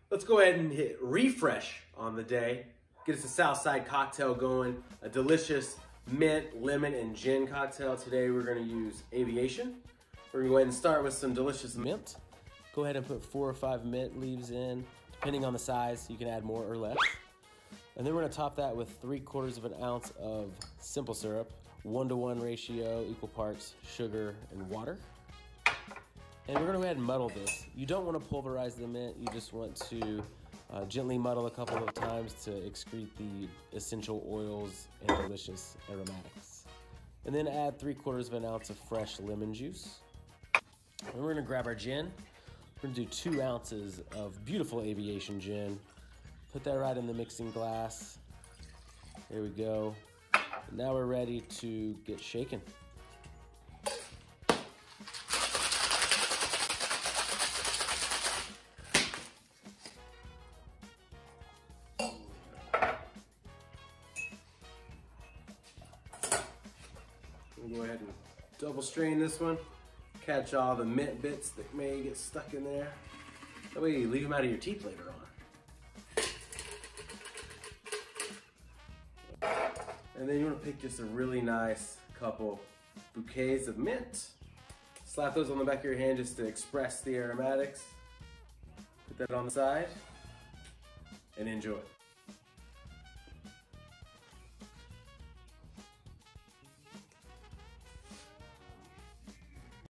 Let's go ahead and hit refresh on the day. Get us a Southside cocktail going, a delicious mint, lemon, and gin cocktail. Today we're gonna use Aviation. We're gonna go ahead and start with some delicious mint. Go ahead and put 4 or 5 mint leaves in. Depending on the size, you can add more or less. And then we're gonna top that with 3/4 of an ounce of simple syrup, 1-to-1 ratio, equal parts sugar and water. And we're gonna go ahead and muddle this. You don't wanna pulverize the mint, you just want to gently muddle a couple of times to excrete the essential oils and delicious aromatics. And then add 3/4 of an ounce of fresh lemon juice. And we're gonna grab our gin. We're gonna do 2 ounces of beautiful Aviation gin. Put that right in the mixing glass. There we go. And now we're ready to get shaken. I'm gonna go ahead and double strain this one. Catch all the mint bits that may get stuck in there. That way you leave them out of your teeth later on. And then you want to pick just a really nice couple bouquets of mint. Slap those on the back of your hand just to express the aromatics. Put that on the side and enjoy.